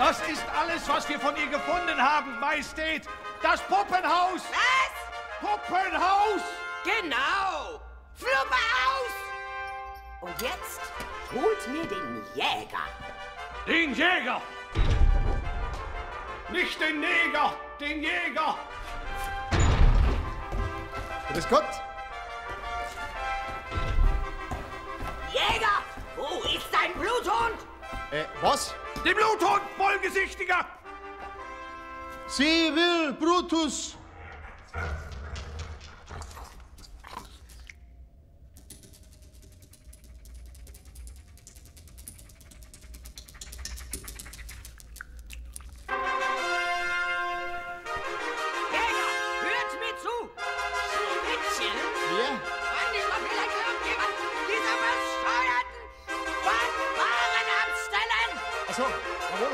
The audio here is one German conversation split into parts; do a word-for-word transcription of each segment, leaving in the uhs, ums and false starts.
Das ist alles, was wir von ihr gefunden haben, Majestät. Das Puppenhaus. Was? Puppenhaus. Genau. Fluppe aus. Und jetzt holt mir den Jäger. Den Jäger. Nicht den Neger, den Jäger. Grüß Gott. Jäger, wo ist dein Bluthund? Äh, was? Den Bluthund, Wollgesichtiger. Sie will, Brutus. Achso, jawohl.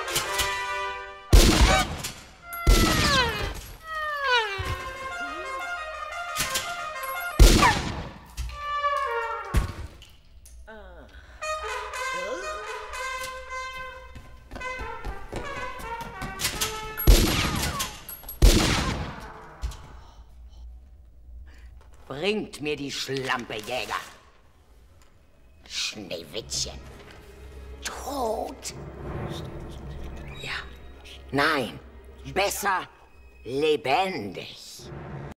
Bringt mir die Schlampe, Jäger. Schneewittchen. Tot. Ja. Nein. Besser lebendig.